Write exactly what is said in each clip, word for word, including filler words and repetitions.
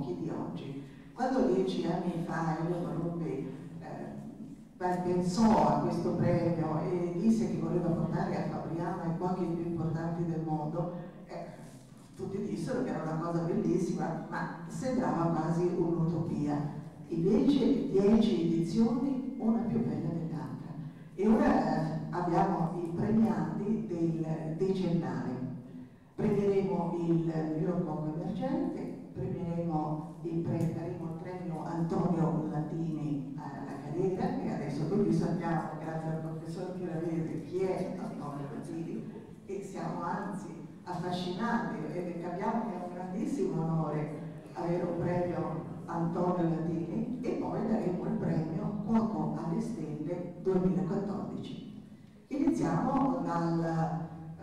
pochi di oggi. Quando dieci anni fa Elio Barubbi eh, pensò a questo premio e disse che voleva portare a Fabriano i cuochi più importanti del mondo, eh, tutti dissero che era una cosa bellissima, ma sembrava quasi un'utopia. Invece dieci edizioni, una più bella dell'altra. E ora eh, abbiamo i premiati del decennale. Premieremo il miglior cuoco emergente, premieremo il, pre, daremo il premio Antonio Latini alla carriera, e adesso tutti sappiamo, grazie al professor Chiaravese, chi è Antonio Latini, e siamo anzi affascinati e capiamo che è un grandissimo onore avere un premio Antonio Latini, e poi daremo il premio Cuoco alle Stelle duemilaquattordici. Iniziamo dal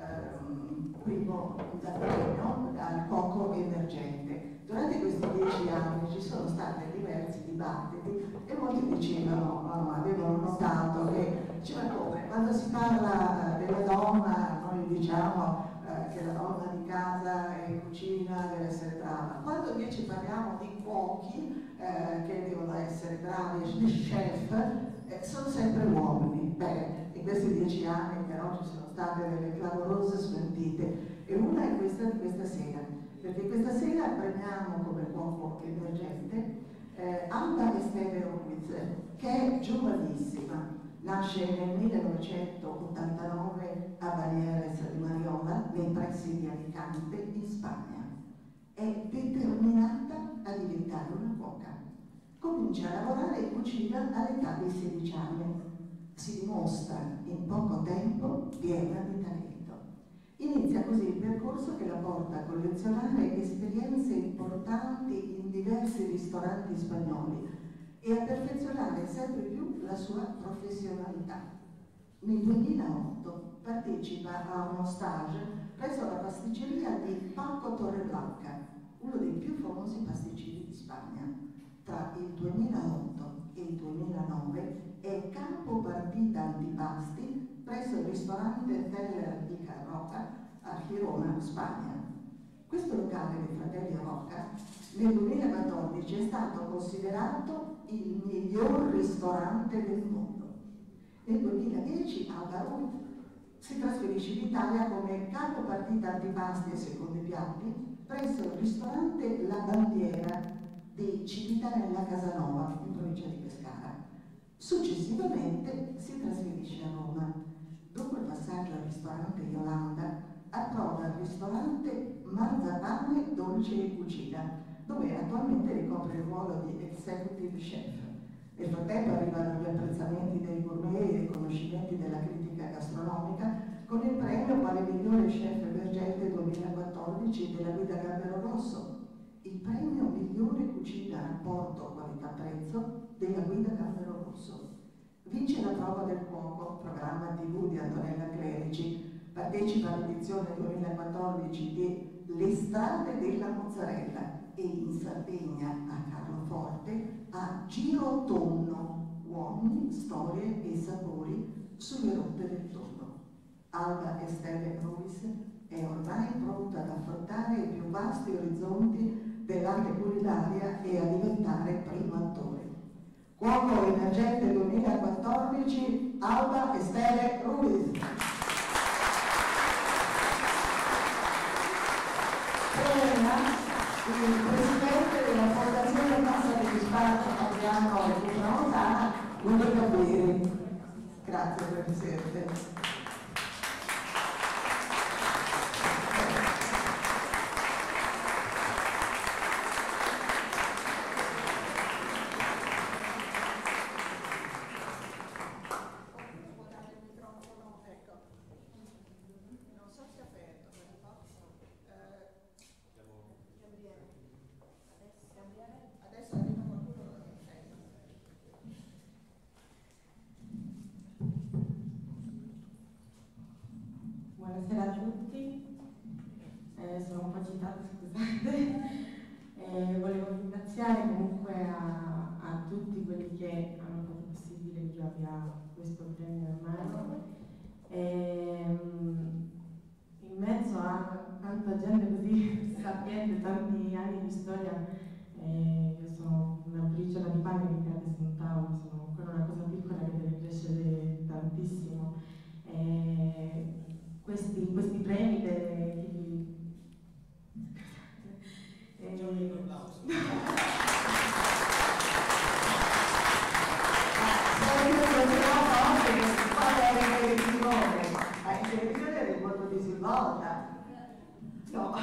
ehm, primo dal premio, dal cuoco emergente. Durante questi dieci anni ci sono stati diversi dibattiti e molti dicevano, no, avevano notato che, dicevano come, quando si parla della donna noi diciamo eh, che la donna di casa e cucina deve essere brava, quando invece parliamo di cuochi eh, che devono essere bravi, di chef, eh, sono sempre uomini. Beh, in questi dieci anni però ci sono state delle clamorose smentite, e una è questa di questa sera, perché questa sera premiamo come cuoco emergente eh, Alba Esteve Ruiz, che è giovanissima, nasce nel millenovecentottantanove a Balieres di Mariola, nei pressi di Alicante, in Spagna. È determinata a diventare una cuoca. Comincia a lavorare in cucina all'età di sedici anni. Si dimostra in poco tempo piena di talento. Inizia così il percorso che la porta a collezionare esperienze importanti in diversi ristoranti spagnoli e a perfezionare sempre più la sua professionalità. Nel duemilaotto partecipa a uno stage presso la pasticceria di Paco Torreblanca, uno dei più famosi pasticceri di Spagna. Tra il duemilaotto e il duemilanove è capo partita antipasti presso il ristorante Teller di Carroca a Girona, Spagna. Questo locale dei fratelli Roca nel duemilaquattordici è stato considerato il miglior ristorante del mondo. Nel duemiladieci Alba Ruiz si trasferisce in Italia come capo partita antipasti e secondi piatti presso il ristorante La Bandiera di Civitanella Casanova, in provincia di Pescara. Successivamente si trasferisce a Roma. Dopo il passaggio al ristorante Yolanda, approda al ristorante Marzapane Dolce e Cucina, dove attualmente ricopre il ruolo di executive chef. Nel frattempo arrivano gli apprezzamenti dei gourmet e i riconoscimenti della critica gastronomica, con il premio quale migliore chef emergente duemilaquattordici della guida Gambero Rosso, il premio migliore cucina rapporto qualità-prezzo della guida Gambero Rosso. Vince la prova del cuoco, programma tivù di Antonella Clerici, partecipa all'edizione duemilaquattordici di Le strade della mozzarella e in Sardegna a Carloforte a Giro Tonno, uomini, storie e sapori sulle rotte del tonno. Alba Esteve Ruiz è ormai pronta ad affrontare i più vasti orizzonti dell'arte culinaria e a diventare primo attore. Cuoco emergente duemilaquattordici, Alba Esteve Ruiz. Prima il presidente della Fondazione Cassa di Risparmio Fabriano Tramontana, Guido Gabrieli. Grazie Presidente. Buonasera a tutti, eh, sono un po' agitata, scusate, eh, volevo ringraziare comunque a, a tutti quelli che hanno fatto possibile che io abbia questo premio in mano. E, in mezzo a tanta gente così sapiente, tanti anni di storia, E io sono una briciola di pane che cade su un tavolo, sono ancora una cosa piccola che deve crescere tantissimo. E questi, questi premi delle, e, un applauso. Ma in televisione era il voto di Silvota. No.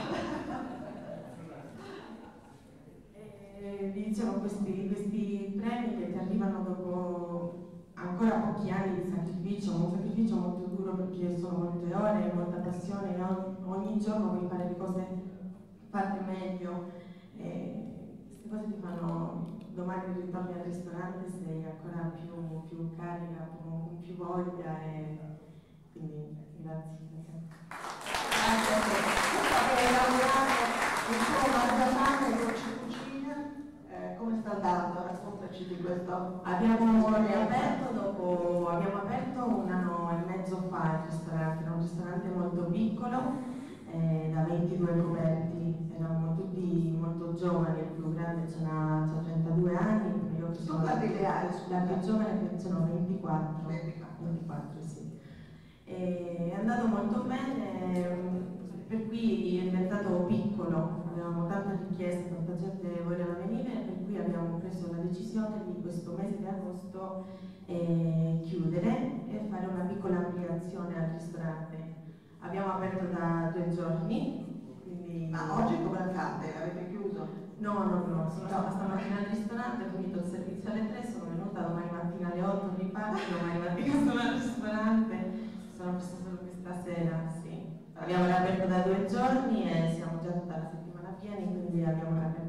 E, diciamo, questi, questi premi che ti arrivano dopo ancora pochi anni di sacrificio, un sacrificio molto duro perché sono molte ore, molta passione, no? Ogni giorno vuoi fare le cose fatte meglio. E queste cose ti fanno, domani ritorni al ristorante, sei ancora più, più carica, con più voglia, e quindi grazie. Grazie a te. Hai lavorato il tuo mangiapane con cucina, eh, come sta andando? Raccontaci di questo. Abbiamo riaperto dopo, abbiamo aperto un anno e mezzo fa il ristorante, era un ristorante molto piccolo, eh, da ventidue coperti, eravamo tutti molto giovani, il più grande c'ha trentadue anni, io che sono la, la più giovane che sono ventiquattro, ventiquattro sì. E è andato molto bene, per cui è diventato piccolo, avevamo tanta richiesta, tanta gente voleva venire, per cui abbiamo preso la decisione di questo mese di agosto eh, chiudere e fare una piccola ampliazione al ristorante. Abbiamo aperto da due giorni, quindi... Ma oggi come fate? L'avete chiuso? No, no, no, sono stata stamattina al ristorante, ho finito il servizio alle tre, sono venuta domani mattina alle otto, riparto, domani mattina sono al ristorante, sono presa solo questa sera, sì. Abbiamo riaperto da due giorni e siamo già tutta la settimana pieni, quindi abbiamo riaperto